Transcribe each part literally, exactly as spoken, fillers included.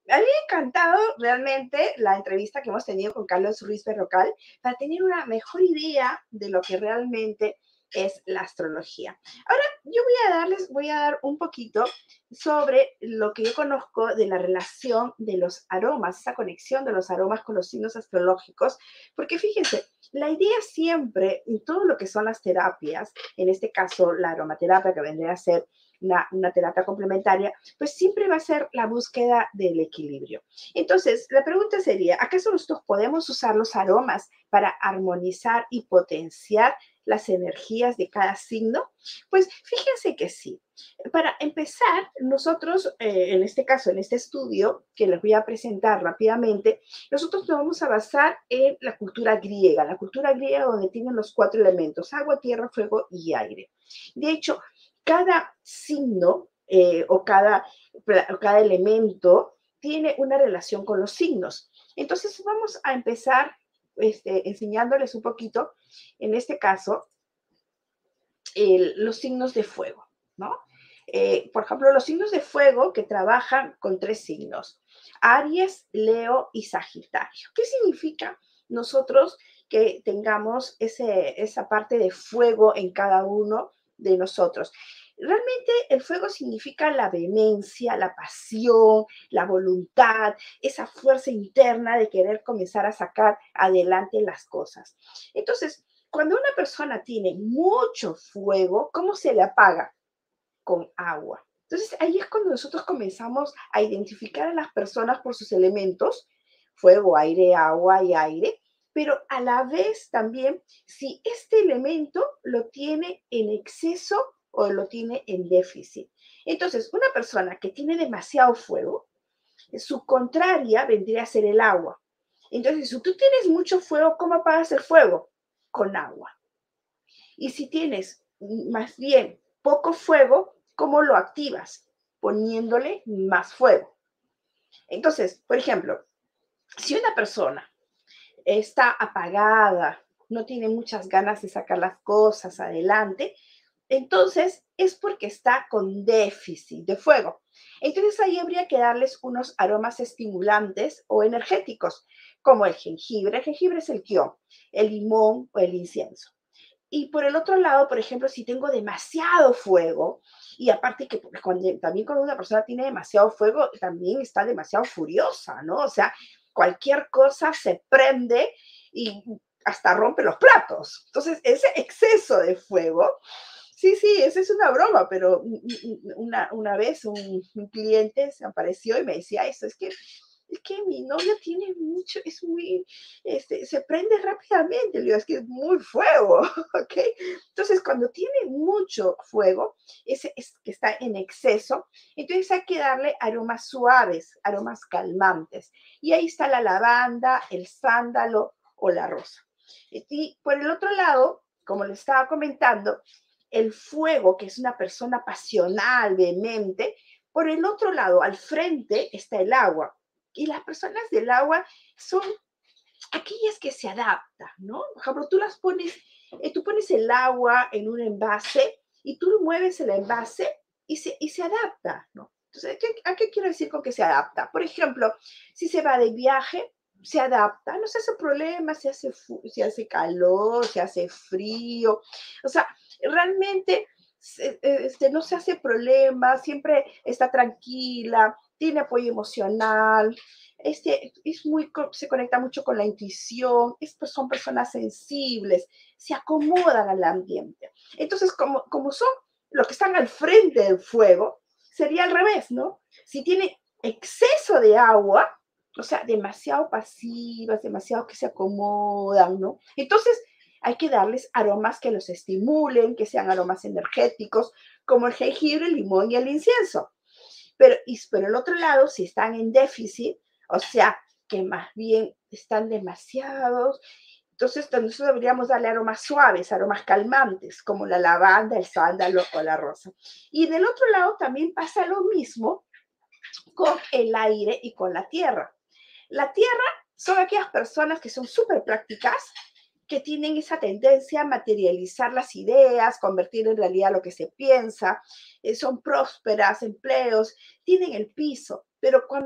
A mí me ha encantado realmente la entrevista que hemos tenido con Carlos Ruiz Berrocal para tener una mejor idea de lo que realmente es la astrología. Ahora, yo voy a darles, voy a dar un poquito sobre lo que yo conozco de la relación de los aromas, esa conexión de los aromas con los signos astrológicos, porque fíjense, la idea siempre en todo lo que son las terapias, en este caso la aromaterapia que vendría a ser una, una terapia complementaria, pues siempre va a ser la búsqueda del equilibrio. Entonces, la pregunta sería, ¿acaso nosotros podemos usar los aromas para armonizar y potenciar las energías de cada signo? Pues fíjense que sí. Para empezar, nosotros, eh, en este caso, en este estudio que les voy a presentar rápidamente, nosotros nos vamos a basar en la cultura griega, la cultura griega donde tienen los cuatro elementos, agua, tierra, fuego y aire. De hecho, cada signo eh, o, cada, o cada elemento tiene una relación con los signos. Entonces, vamos a empezar este, enseñándoles un poquito, en este caso, el, los signos de fuego, ¿no? Eh, por ejemplo, los signos de fuego que trabajan con tres signos, Aries, Leo y Sagitario. ¿Qué significa nosotros que tengamos ese, esa parte de fuego en cada uno de nosotros? Realmente el fuego significa la vehemencia, la pasión, la voluntad, esa fuerza interna de querer comenzar a sacar adelante las cosas. Entonces, cuando una persona tiene mucho fuego, ¿cómo se le apaga? Con agua. Entonces, ahí es cuando nosotros comenzamos a identificar a las personas por sus elementos, fuego, aire, agua y aire, pero a la vez también si este elemento lo tiene en exceso o lo tiene en déficit. Entonces, una persona que tiene demasiado fuego, su contraria vendría a ser el agua. Entonces, si tú tienes mucho fuego, ¿cómo apagas el fuego? Con agua. Y si tienes más bien poco fuego, ¿cómo lo activas? Poniéndole más fuego. Entonces, por ejemplo, si una persona está apagada, no tiene muchas ganas de sacar las cosas adelante, entonces es porque está con déficit de fuego. Entonces ahí habría que darles unos aromas estimulantes o energéticos, como el jengibre. El jengibre es el quión, el limón o el incienso. Y por el otro lado, por ejemplo, si tengo demasiado fuego, y aparte que cuando, también cuando una persona tiene demasiado fuego, también está demasiado furiosa, ¿no? O sea, cualquier cosa se prende y hasta rompe los platos. Entonces, ese exceso de fuego, sí, sí, esa es una broma, pero una, una vez un, un cliente se apareció y me decía eso, es que es que mi novia tiene mucho, es muy, este, se prende rápidamente, le digo, es que es muy fuego, ¿ok? Entonces, cuando tiene mucho fuego, ese es que está en exceso, entonces hay que darle aromas suaves, aromas calmantes. Y ahí está la lavanda, el sándalo o la rosa. Y por el otro lado, como les estaba comentando, el fuego, que es una persona pasional, vehemente, por el otro lado, al frente, está el agua. Y las personas del agua son aquellas que se adaptan, ¿no? Por ejemplo, tú las pones, eh, tú pones el agua en un envase y tú mueves el envase y se, y se adapta, ¿no? Entonces, ¿qué, ¿a qué quiero decir con que se adapta? Por ejemplo, si se va de viaje, se adapta, no se hace problema, se hace, se hace calor, se hace frío, o sea, realmente este, no se hace problema, siempre está tranquila, tiene apoyo emocional, este, es muy, se conecta mucho con la intuición, estos son personas sensibles, se acomodan al ambiente. Entonces, como, como son los que están al frente del fuego, sería al revés, ¿no? Si tiene exceso de agua, o sea, demasiado pasivas, demasiado que se acomodan, ¿no? Entonces, hay que darles aromas que los estimulen, que sean aromas energéticos, como el jengibre, el limón y el incienso. Pero, y por el otro lado, si están en déficit, o sea, que más bien están demasiados, entonces nosotros deberíamos darle aromas suaves, aromas calmantes, como la lavanda, el sándalo o la rosa. Y del otro lado también pasa lo mismo con el aire y con la tierra. La tierra son aquellas personas que son súper prácticas, que tienen esa tendencia a materializar las ideas, convertir en realidad lo que se piensa, eh, son prósperas, empleos, tienen el piso, pero cuando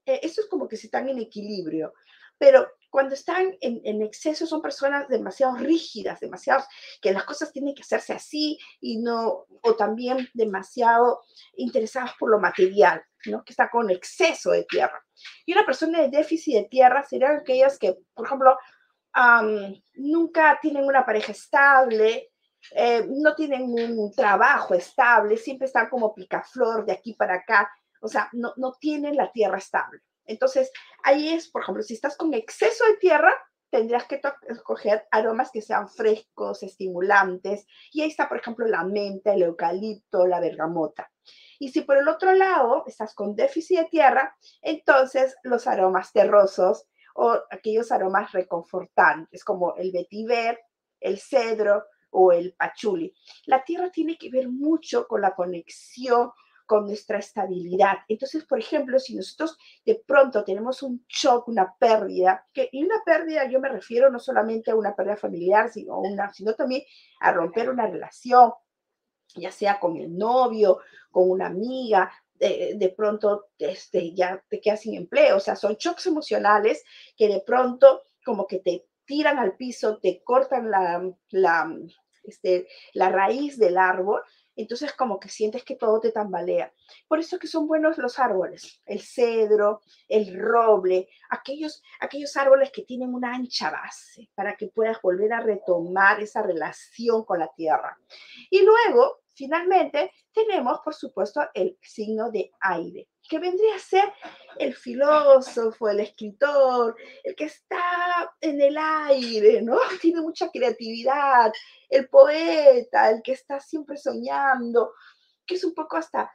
eh, eso es como que si están en equilibrio, pero cuando están en, en exceso son personas demasiado rígidas, demasiado, que las cosas tienen que hacerse así y no, o también demasiado interesadas por lo material, ¿no? Que está con exceso de tierra. Y una persona de déficit de tierra serían aquellas que, por ejemplo, um, nunca tienen una pareja estable, eh, no tienen un trabajo estable, siempre están como picaflor de aquí para acá, o sea, no, no tienen la tierra estable. Entonces, ahí es, por ejemplo, si estás con exceso de tierra, tendrías que escoger aromas que sean frescos, estimulantes, y ahí está, por ejemplo, la menta, el eucalipto, la bergamota. Y si por el otro lado estás con déficit de tierra, entonces los aromas terrosos o aquellos aromas reconfortantes como el vetiver, el cedro o el pachuli. La tierra tiene que ver mucho con la conexión con nuestra estabilidad. Entonces, por ejemplo, si nosotros de pronto tenemos un shock, una pérdida, que, y una pérdida yo me refiero no solamente a una pérdida familiar, sino, una, sino también a romper una relación, ya sea con el novio, con una amiga, de, de pronto este, ya te quedas sin empleo. O sea, son shocks emocionales que de pronto como que te tiran al piso, te cortan la, la, este, la raíz del árbol, entonces como que sientes que todo te tambalea. Por eso que son buenos los árboles, el cedro, el roble, aquellos, aquellos árboles que tienen una ancha base para que puedas volver a retomar esa relación con la tierra. Y luego, finalmente, tenemos, por supuesto, el signo de aire, que vendría a ser el filósofo, el escritor, el que está en el aire, ¿no? Tiene mucha creatividad, el poeta, el que está siempre soñando, que es un poco hasta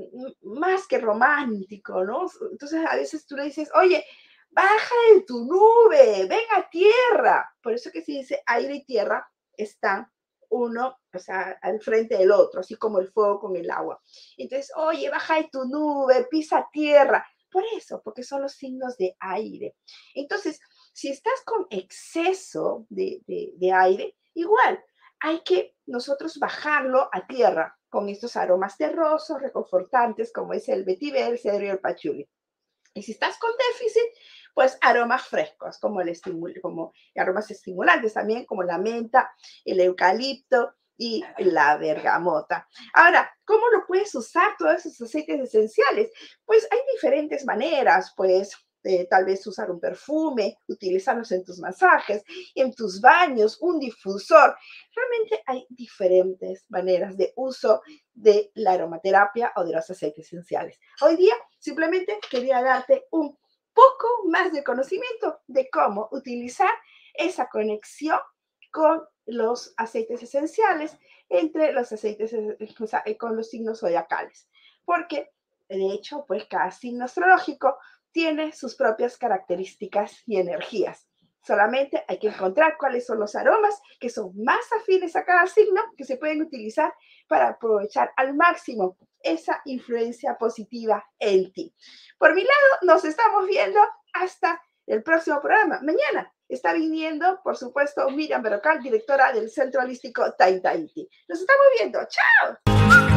más que romántico, ¿no? Entonces a veces tú le dices, oye, baja de tu nube, ven a tierra. Por eso que se dice aire y tierra están uno, o sea, al frente del otro, así como el fuego con el agua. Entonces, oye, baja de tu nube, pisa tierra. Por eso, porque son los signos de aire. Entonces, si estás con exceso de, de, de aire, igual, hay que nosotros bajarlo a tierra con estos aromas terrosos, reconfortantes, como es el vetiver, el cedro y el pachuli. Y si estás con déficit, pues aromas frescos, como, el estimul como aromas estimulantes también, como la menta, el eucalipto y la bergamota. Ahora, ¿cómo lo puedes usar todos esos aceites esenciales? Pues hay diferentes maneras, pues eh, tal vez usar un perfume, utilizarlos en tus masajes, en tus baños, un difusor. Realmente hay diferentes maneras de uso de la aromaterapia o de los aceites esenciales. Hoy día simplemente quería darte un poco más de conocimiento de cómo utilizar esa conexión con los aceites esenciales entre los aceites, o sea, con los signos zodiacales. Porque, de hecho, pues cada signo astrológico tiene sus propias características y energías. Solamente hay que encontrar cuáles son los aromas que son más afines a cada signo que se pueden utilizar para aprovechar al máximo esa influencia positiva en ti. Por mi lado, nos estamos viendo hasta el próximo programa. Mañana está viniendo, por supuesto, Miriam Berrocal, directora del Centro Holístico Time Tahiti. Nos estamos viendo. ¡Chao!